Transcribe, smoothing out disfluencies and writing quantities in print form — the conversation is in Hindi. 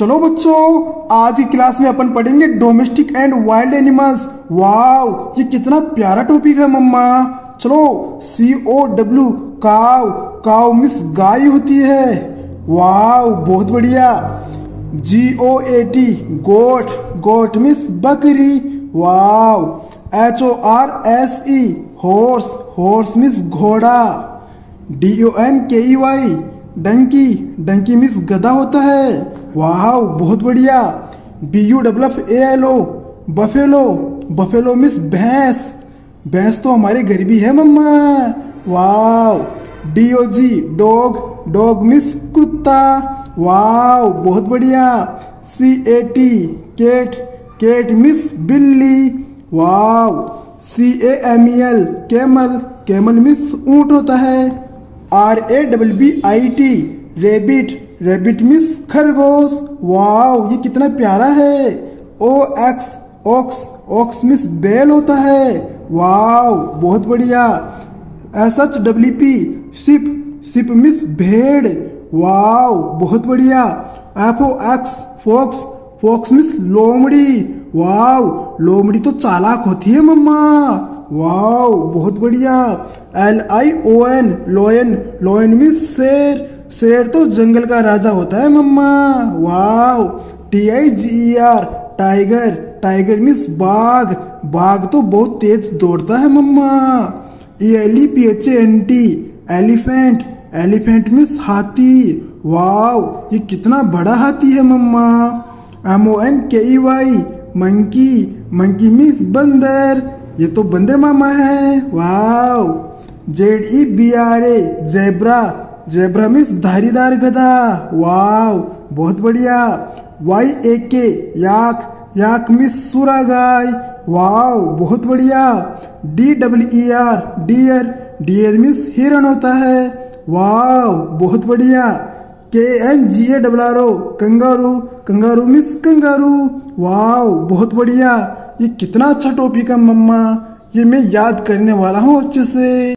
चलो बच्चों, आज की क्लास में अपन पढ़ेंगे domestic and wild animals. Wow, ये कितना प्यारा टॉपिक है मम्मा। चलो, COW काव, काव मिस गाय होती है। वाओ, बहुत बढ़िया। GOAT गोट, गोट मिस बकरी। Wow. HORSE horse, horse miss घोड़ा। DONKEY डंकी, डंकी मिस गधा होता है। वाह, बहुत बढ़िया। BUFFALO बफेलो, बफेलो मिस भैंस, भैंस तो हमारे घर भी है मम्मा। वाह। DOG डॉग, डॉग मिस कुत्ता। वाह, बहुत बढ़िया। CAT केट, केट मिस बिल्ली। वाह। CAMEL कैमल, कैमल मिस ऊंट होता है। RABBIT रेबिट, रेबिट मिस खरगोश। वाओ, ये कितना प्यारा है। OX ऑक्स, ऑक्स मिस बैल होता है। वाओ, बहुत बढ़िया। SHWP शिप, शिप मिस भेड़। वाओ, बहुत बढ़िया। FOX फॉक्स, फॉक्स मिस लोमड़ी। वाओ, लोमड़ी तो चालाक होती है मम्मा। वाओ, बहुत बढ़िया। LION लोयन, लोयन मिस शेर, शेर तो जंगल का राजा होता है मम्मा। Wow. TIGER tiger, tiger miss बाघ, बाघ तो बहुत तेज दौड़ता है मम्मा। ELEPHANT एलिफेंट, एलिफेंट मिस हाथी। वाओ, ये कितना बड़ा हाथी है मम्मा। MONKEY मंकी, मंकी मिस बंदर, ये तो बंदर मामा है। Wow. ZEBRA zebra, zebra miss धारीदार गधा। वाओ, बहुत बढ़िया। YAK याक, याक मिस सुरा गाय। वाओ, बहुत बढ़िया। DEER डियर, डियर मिस हिरण होता है। वाओ, बहुत बढ़िया। KNGARO kangaroo, kangaroo miss kangaroo. Wow, बहुत बढ़िया। ये कितना अच्छा टॉपिक है मम्मा, ये मैं याद करने वाला हूँ अच्छे से।